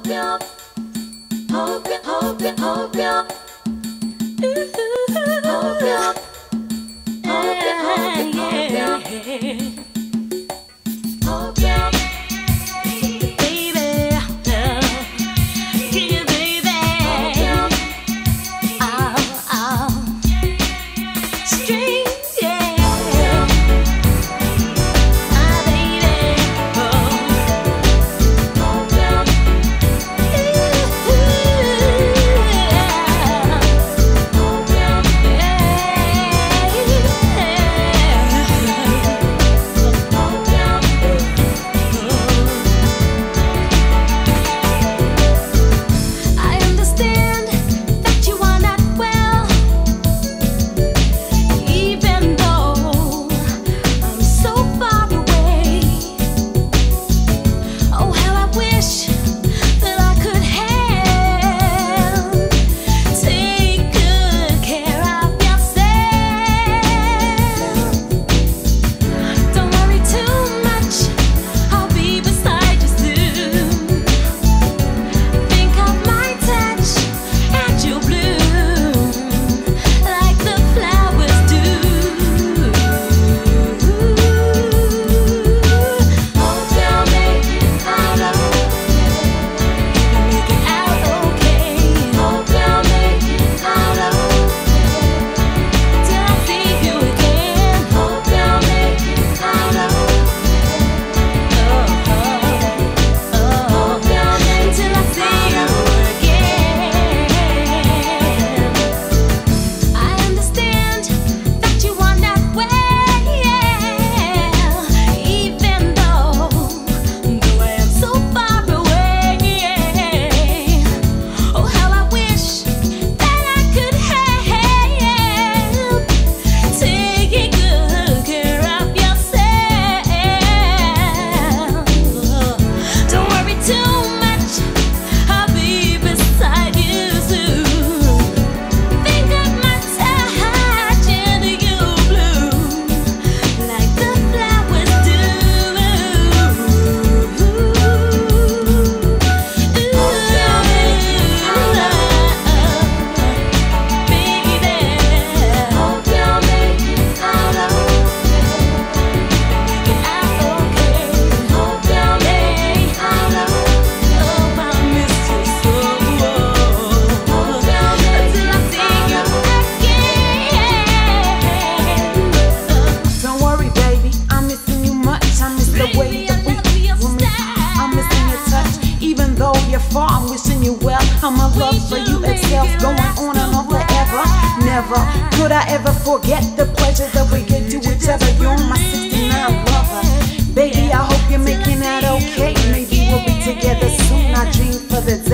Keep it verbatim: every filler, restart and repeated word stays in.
ya, hope ya, hope ya, hope ya. Ooh, hope ya, hope ya, hope ya, hope ya. Hope ya. I'm wishing you well. How my love for you excels, going on and on forever. Never could I ever forget the pleasure that we get to each other. You're my sixty-nine lover. Baby, I hope you're making that okay. Maybe we'll be together soon. I dream for the